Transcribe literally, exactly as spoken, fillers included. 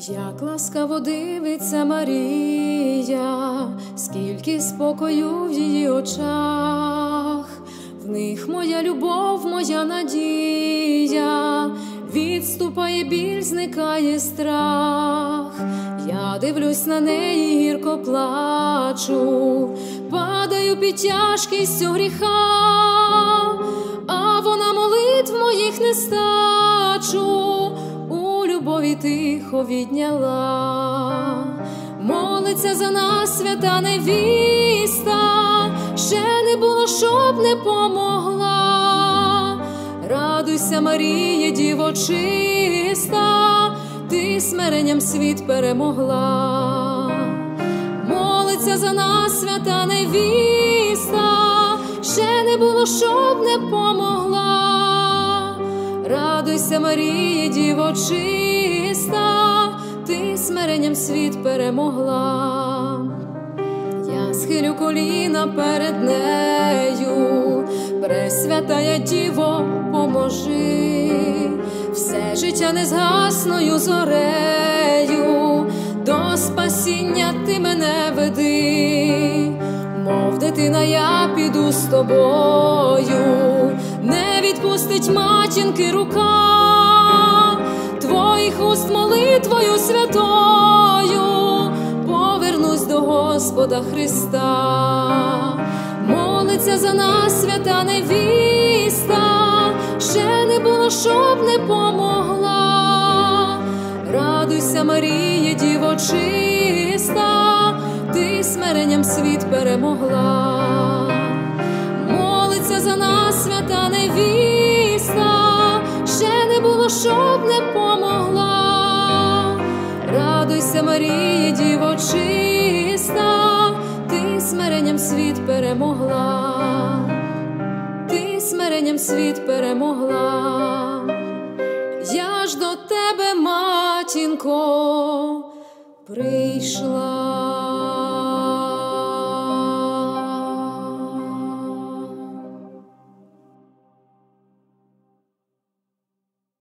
Як ласкаво дивиться Марія, скільки спокою в її очах, в них моя любов, моя надія, відступає біль, зникає страх. Я дивлюсь на неї, гірко плачу, падаю під тяжкістю гріха, а вона молитв моїх нестачу у любові тихо відняла. Молиться за нас свята невіста, ще не було, щоб не помогла. Радуйся, Маріє, діво чиста, ти смиренням світ перемогла. Молиться за нас свята невіста, ще не було, щоб не помогла. Радуйся, Маріє, діво чиста, ти смиренням світ перемогла. Я схилю коліна перед нею, пресвятая Діво, поможи. Все життя незгасною зорею до спасіння ти мене веди. Мов дитина, я піду з тобою, не відпустить матінки рука твоїх уст молитвою святою, повернусь до Господа Христа. Молиться за нас свята невіста, ще не було, щоб не помогла. Радуйся, Маріє, діво чиста, ти смиренням світ перемогла. Молиться за нас свята невіста, ще не було, щоб не помогла. Радуйся, Маріє, діво чиста, ти смиренням світ перемогла. Ти смиренням світ перемогла. Я ж до тебе, матінко, прийшла.